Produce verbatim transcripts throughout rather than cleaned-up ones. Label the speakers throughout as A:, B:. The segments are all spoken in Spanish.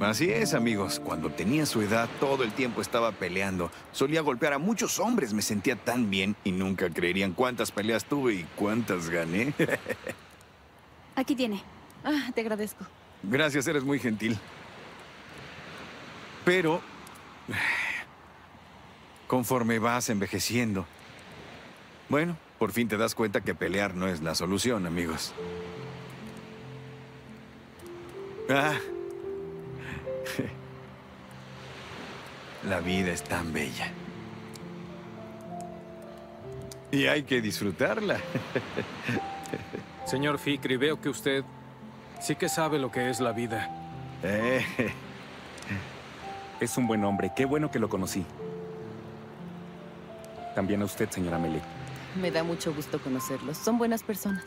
A: Así es, amigos. Cuando tenía su edad, todo el tiempo estaba peleando. Solía golpear a muchos hombres. Me sentía tan bien y nunca creerían cuántas peleas tuve y cuántas gané.
B: Aquí tiene.
C: Ah, te agradezco.
A: Gracias, eres muy gentil. Pero, conforme vas envejeciendo, bueno, por fin te das cuenta que pelear no es la solución, amigos. Ah. La vida es tan bella. Y hay que disfrutarla.
D: Señor Fikri, veo que usted sí que sabe lo que es la vida.
A: Eh.
E: Es un buen hombre. Qué bueno que lo conocí. También a usted, señora Melek.
C: Me da mucho gusto conocerlos. Son buenas personas.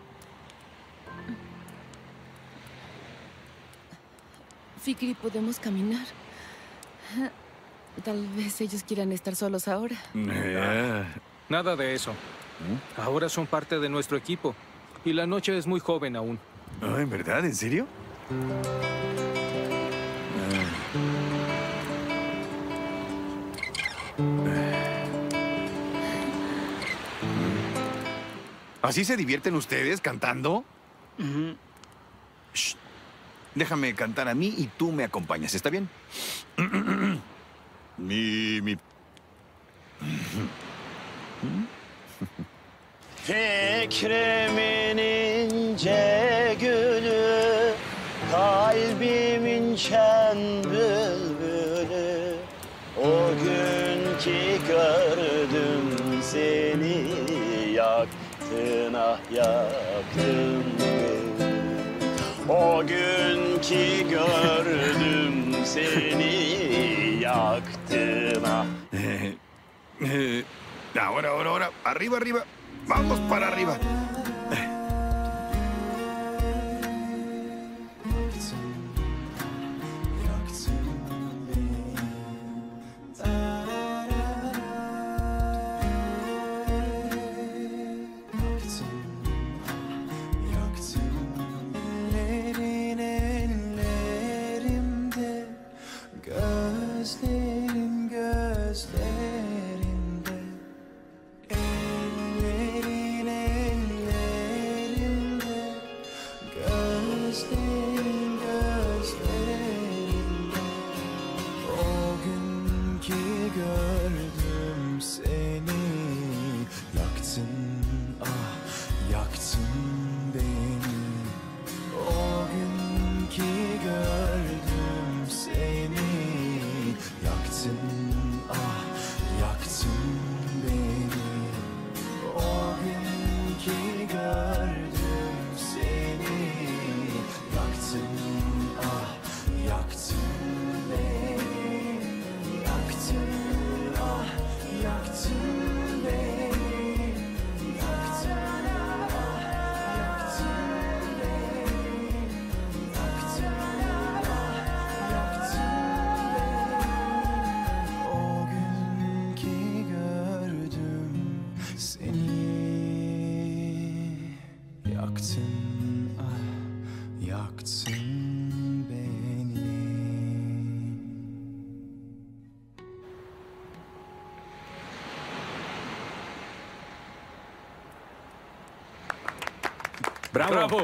C: Fikri, ¿podemos caminar? Tal vez ellos quieran estar solos ahora.
A: Eh.
D: Nada de eso. Ahora son parte de nuestro equipo. Y la noche es muy joven aún.
A: Oh, ¿en verdad? ¿En serio? ¿Así se divierten ustedes cantando?
F: Uh-huh.
A: Shh. Déjame cantar a mí y tú me acompañas, ¿está bien? mi, mi...
F: Fikrimin ince gülü, kalbimin şen bülbülü. O gün ki gördüm seni, yaktın ah yaktın beni. O gün ki gördüm seni, yaktın ah.
A: Ahora, ahora, ahora. Arriba, arriba. Vamos para arriba.
G: Gözlerin gözlerinde, ellerin ellerimde, gözlerin gözlerinde. O gün ki gördüm seni, yaktın ah yaktın beni. O gün ki gördüm seni, yaktın ah yaktın beni. O gün ki gördüm seni, yaktın ah yaktın beni. Yaktın ah yaktın beni. Yaktın ah yaktın beni. Yaktın ah yaktın beni. O gün ki gördüm seni, yaktın ah yaktın beni.
E: ¡Bravo!
D: ¡Bravo!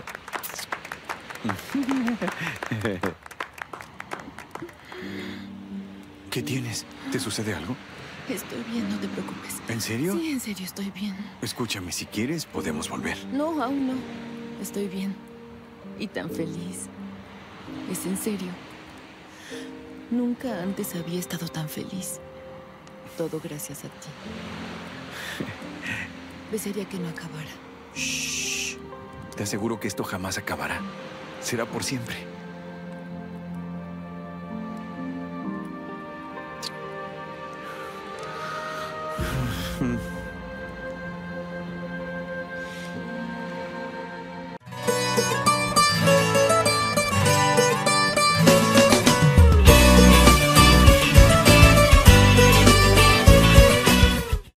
A: ¿Qué tienes? ¿Te sucede algo?
C: Estoy bien, no te preocupes.
A: ¿En serio?
C: Sí, en serio, estoy bien.
A: Escúchame, si quieres, podemos volver.
C: No, aún no. Estoy bien. Y tan feliz. Es en serio. Nunca antes había estado tan feliz. Todo gracias a ti. Desearía que no acabara.
A: Shh. Te aseguro que esto jamás acabará. Será por siempre.